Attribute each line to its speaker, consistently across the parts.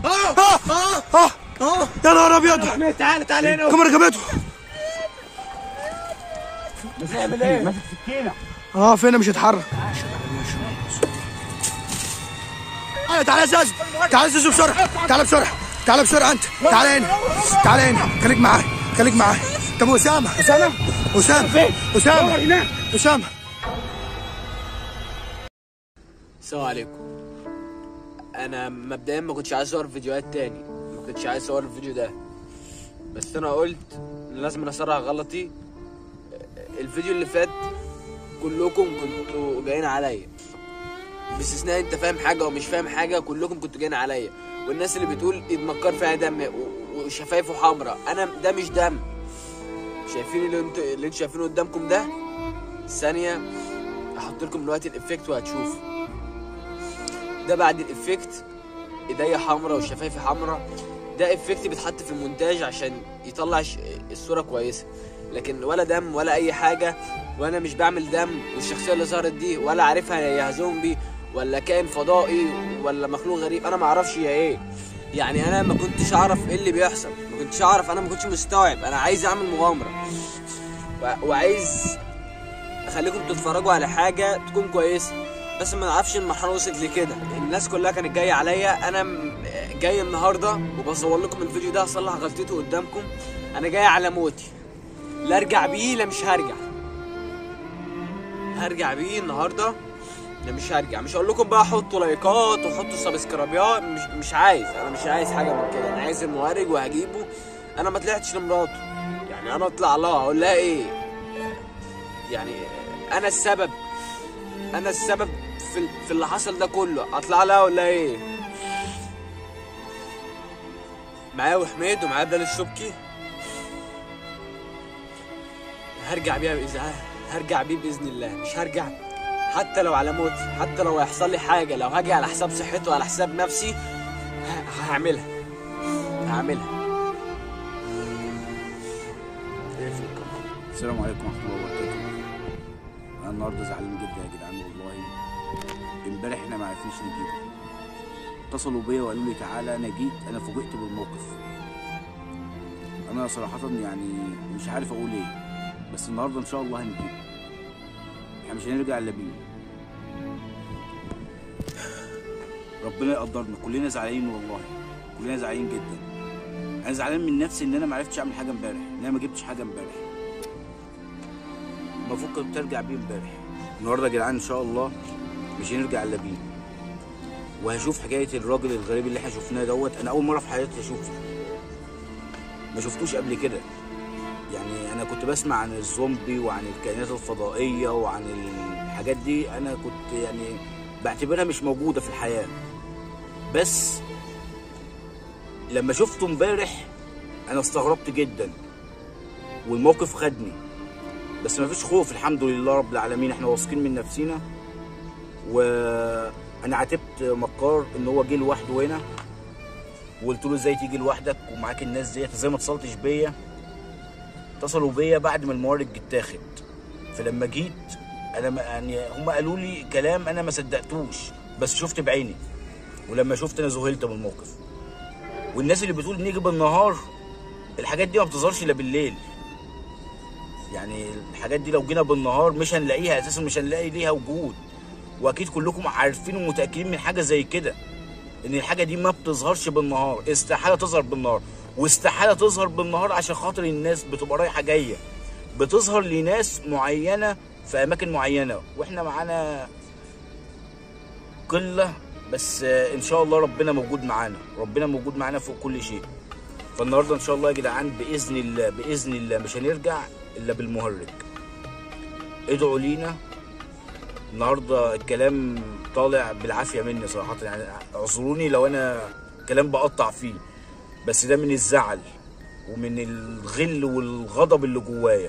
Speaker 1: يا نهار ابيض.
Speaker 2: تعالى تعالى هنا.
Speaker 1: الكاميرا جابته.
Speaker 2: بتعمل ايه؟ ماسك سكينه.
Speaker 1: فين مش هيتحرك. تعالى يا زازو، تعالى يا زازو بسرعه، تعالى بسرعه، تعالى بسرعه انت، تعالى هنا، تعالى هنا، خليك معايا، خليك معايا. طب اسامه، اسامه.
Speaker 3: السلام عليكم. انا مبدئيا ما كنتش عايز اصور فيديوهات تاني، ما كنتش عايز اصور الفيديو ده، بس انا قلت لازم اصرح غلطي. الفيديو اللي فات كلكم كنتوا جايين عليا، باستثناء انت فاهم حاجه ومش فاهم حاجه، كلكم كنتوا جايين عليا. والناس اللي بتقول ايد مكار فيها دم وشفايفه حمراء، انا ده مش دم. شايفين اللي انتوا شايفينه قدامكم ده؟ ثانيه هحط لكم دلوقتي الافكت وهتشوفوا. ده بعد الافكت ايديا حمراء وشفايفي حمراء. ده افكت بيتحط في المونتاج عشان يطلع الصوره كويسه، لكن ولا دم ولا اي حاجه، وانا مش بعمل دم. والشخصيه اللي ظهرت دي ولا عارفها هي زومبي ولا كائن فضائي ولا مخلوق غريب، انا ما اعرفش هي ايه. يعني انا ما كنتش اعرف ايه اللي بيحصل، ما كنتش اعرف، انا ما كنتش مستوعب. انا عايز اعمل مغامره وعايز اخليكم تتفرجوا على حاجه تكون كويسه، بس ما نعرفش المرحله وصلت لكده. الناس كلها كانت جايه عليا، انا جاي النهارده وبصور لكم الفيديو ده اصلح غلطته قدامكم. انا جاي على موتي، لا ارجع بيه لا مش هرجع بيه النهارده، لا مش هرجع. مش هقول لكم بقى حطوا لايكات وحطوا سبسكرايبات، مش عايز، انا مش عايز حاجه من كده. انا عايز المهرج وهجيبه. انا ما طلعتش لمراته، يعني انا اطلع لها اقول لها ايه؟ يعني انا السبب في اللي حصل ده كله. اطلع لها اقول لها ايه؟ معايا وحميد ومعايا بلال الشبكي. هرجع بيه باذن الله. مش هرجع حتى لو على موتي، حتى لو هيحصل لي حاجه، لو هاجي على حساب صحته وعلى حساب نفسي هعملها.
Speaker 4: السلام عليكم ورحمه الله وبركاته. انا النهارده زعلان جدا يا جدعان والله. امبارح احنا ما عرفناش نجيبه، اتصلوا بيا وقالوا لي تعالى. انا جيت، انا فوجئت بالموقف. انا صراحه يعني مش عارف اقول ايه، بس النهارده ان شاء الله هنجيبه. احنا مش هنرجع الا بيه. ربنا يقدرنا. كلنا زعلانين والله، كلنا زعلانين جدا. انا زعلان من نفسي ان انا ما عرفتش اعمل حاجه امبارح، ان انا ما جبتش حاجه امبارح. المفروض كنت ارجع بيه امبارح. النهارده يا جدعان ان شاء الله مش هنرجع الا بيه، وهشوف حكايه الراجل الغريب اللي احنا شفناه دوت. انا اول مره في حياتي اشوفه، ما شفتوش قبل كده. يعني انا كنت بسمع عن الزومبي وعن الكائنات الفضائيه وعن الحاجات دي، انا كنت يعني بعتبرها مش موجوده في الحياه. بس لما شفته امبارح انا استغربت جدا، والموقف خدني. بس مفيش خوف، الحمد لله رب العالمين. احنا واثقين من نفسينا. وانا عاتبت مكار ان هو جه لوحده هنا، وقلت له ازاي تيجي لوحدك ومعاك الناس ديت؟ ازاي ما اتصلتش بيا؟ اتصلوا بيا بعد ما المورد اتاخد. فلما جيت انا يعني هم قالوا لي كلام انا ما صدقتوش، بس شفت بعيني. ولما شفت انا ذهلت بالموقف. والناس اللي بتقول نيجي بالنهار، الحاجات دي ما بتظهرش الا بالليل. يعني الحاجات دي لو جينا بالنهار مش هنلاقيها اساسا، مش هنلاقي ليها وجود. واكيد كلكم عارفين ومتاكدين من حاجه زي كده، ان الحاجه دي ما بتظهرش بالنهار. استحاله تظهر بالنهار، واستحاله تظهر بالنهار عشان خاطر الناس بتبقى رايحه جايه. بتظهر لناس معينه في اماكن معينه، واحنا معانا قله. بس ان شاء الله ربنا موجود معانا، ربنا موجود معانا فوق كل شيء. فالنهارده ان شاء الله يا جدعان باذن الله، باذن الله مش هنرجع الا بالمهرج. ادعوا لينا. النهارده الكلام طالع بالعافيه مني صراحه، يعني اعذروني لو انا كلام بقطع فيه، بس ده من الزعل ومن الغل والغضب اللي جوايا.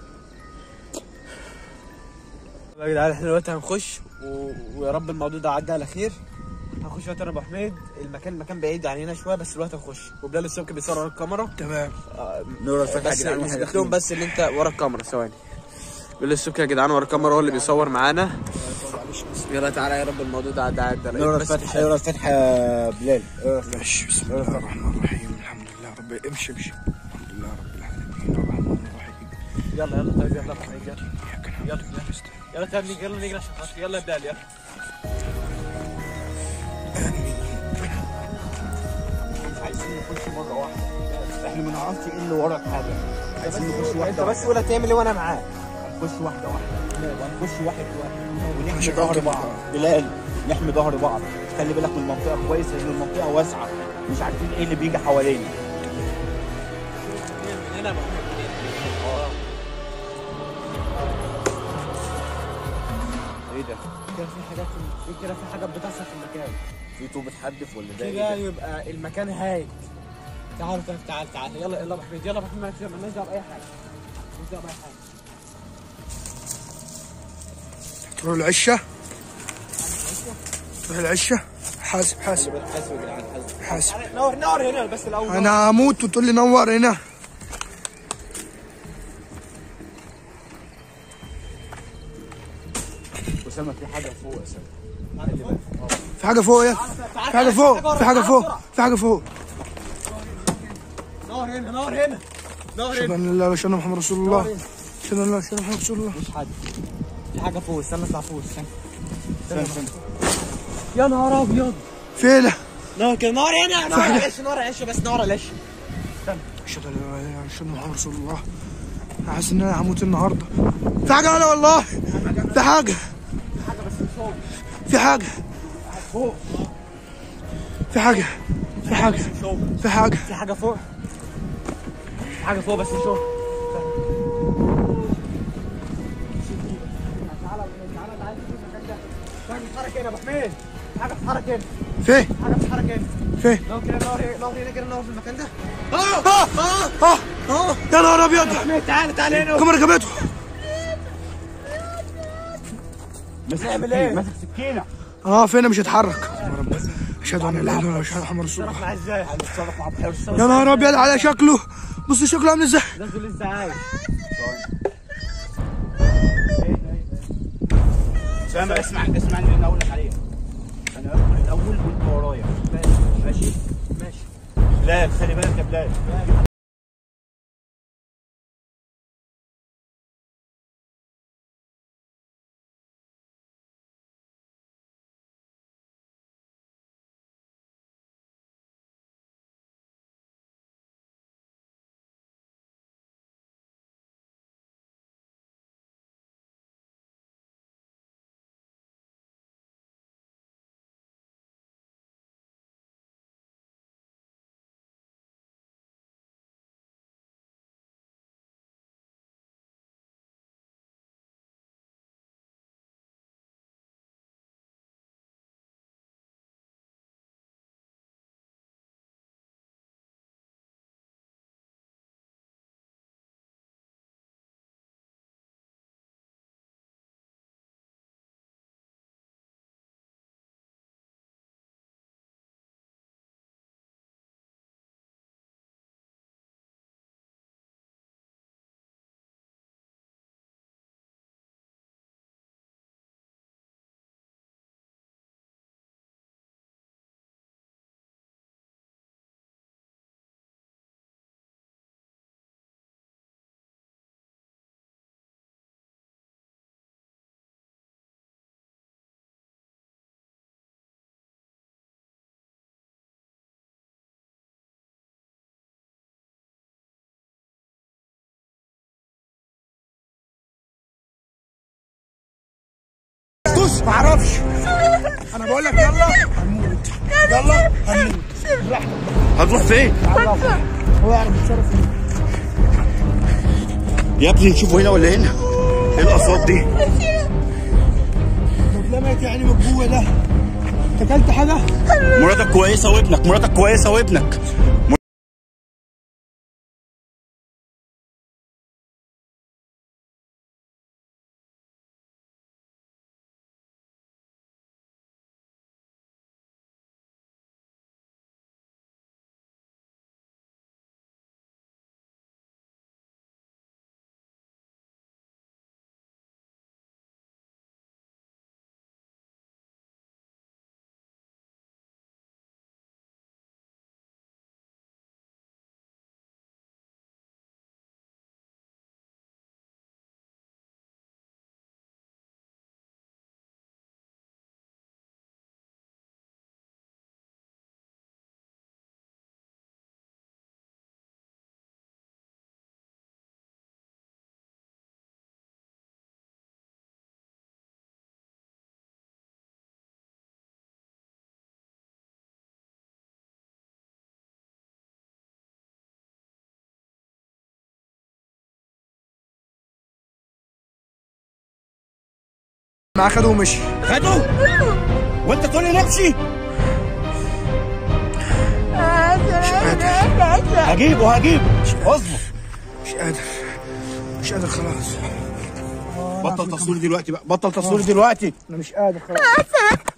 Speaker 2: يا جدعان احنا دلوقتي هنخش ويا رب الموضوع ده عدى على خير. هنخش دلوقتي انا ابو حميد. المكان بعيد عن هنا شويه، بس دلوقتي هنخش. وبلال الشبكي بيصور الكاميرا.
Speaker 1: تمام.
Speaker 3: نور الفتحه يا جدعان.
Speaker 2: اثبت لهم بس ان انت ورا الكاميرا. ثواني.
Speaker 3: بلال الشبكي يا جدعان ورا الكاميرا، هو اللي بيصور معانا. يلا تعالى يا رب الموضوع ده عدى
Speaker 4: اقرا الفاتحه اقرا الفاتحه يا بلال.
Speaker 1: ماشي. بسم الله الرحمن الرحيم. الحمد لله رب امشي. الحمد لله رب العالمين الرحمن الرحيم.
Speaker 2: يلا طيب يلا يلا طيب يلا نجري عشان خاطر يلا ابدا يلا.
Speaker 4: مش عايزين نخش مره واحده، احنا ما نعرفش ايه اللي وراك حاجه، عايزين نخش
Speaker 2: انت
Speaker 4: واحده
Speaker 2: بس ولا تعمل ايه وانا معاك.
Speaker 4: هنخش واحده وهنخش واحد ونحمي ظهر بعض. بلال نحمي ظهر بعض، خلي بالك من المنطقه كويس لان المنطقه واسعه، مش عارفين ايه اللي بيجي حوالينا.
Speaker 2: هنا
Speaker 4: ايه ده؟
Speaker 2: كده في حاجات بتحصل في المكان
Speaker 4: في طوب اتحدف ولا ده؟
Speaker 2: كده
Speaker 4: ايه ده؟
Speaker 2: يبقى المكان هايج. تعال يلا يا ابو حميد يلا يا ابو حميد مالناش دعوه باي حاجه. مالناش دعوه باي حاجه.
Speaker 1: تروح العشة. تروح العشة. حاسب
Speaker 4: حاسب يا جدعان
Speaker 1: حاسب.
Speaker 2: نور هنا بس الاول.
Speaker 1: انا هموت وتقول لي نور هنا.
Speaker 4: اسامه في حاجه فوق يا اسامه.
Speaker 1: في حاجة فوق يا في حاجة فوق في حاجة فوق في حاجة فوق.
Speaker 2: نور هنا
Speaker 1: أشهد أن لا إله إلا الله محمد رسول الله. أشهد أن لا إله إلا الله محمد رسول الله.
Speaker 2: مش حد. في حاجه فوق استنى اطلع فوق استنى. يا نهار ابيض.
Speaker 1: فين؟
Speaker 2: نور كده نور هنا نور العش بس نور العش.
Speaker 1: أشهد أن لا إله إلا الله محمد رسول الله. أنا حاسس إن أنا هموت النهاردة. في حاجة أنا والله. في حاجة. في حاجة. في حاجة. في حاجة. في حاجة.
Speaker 2: في حاجه فوق. في حاجه فوق بس نشوف. تعالى نشوف المكان ده. في حاجه بتتحرك هنا يا ابو حميد. في حاجه بتتحرك هنا.
Speaker 1: فين؟
Speaker 2: في حاجه بتتحرك هنا.
Speaker 1: فين؟
Speaker 2: نور كده نور هنا كده نور في المكان ده.
Speaker 1: يا نهار أبيض.
Speaker 2: تعالى هنا.
Speaker 1: كم ركبته؟
Speaker 2: نعمل ايه؟
Speaker 4: ماسك سكينه.
Speaker 1: فين مش هتحرك. أشهد أن لا إله إلا الله محمد رسول الله.
Speaker 2: احنا ازاي؟
Speaker 4: هنتصرف مع بحرص.
Speaker 1: يا نهار أبيض على شكله. بص شكله عامل ازاي.
Speaker 2: لازم لسه عايش.
Speaker 4: اسامه اسمع اللي انا اقول لك عليه. انا هدخل الاول وانت ورايا. ماشي؟ بلال خلي بالك يا بلال.
Speaker 1: بص معرفش. انا بقول لك يلا هنموت. يلا هنموت.
Speaker 4: هتروح فين؟
Speaker 1: هو يعرف يتصرف فين.
Speaker 4: يا ابني نشوفه هنا ولا هنا؟ ايه الاصوات دي؟
Speaker 1: اتلمت يعني من جوه ده. انت اكلت حاجه؟
Speaker 4: مراتك كويسه وابنك.
Speaker 1: معاه خده ومشي.
Speaker 4: خده؟ وانت تقول لي نمشي؟
Speaker 1: مش قادر.
Speaker 4: هجيبه اصبر.
Speaker 1: مش قادر خلاص.
Speaker 4: بطل تصوير دلوقتي بقى، بطل تصوير دلوقتي.
Speaker 1: انا مش قادر خلاص.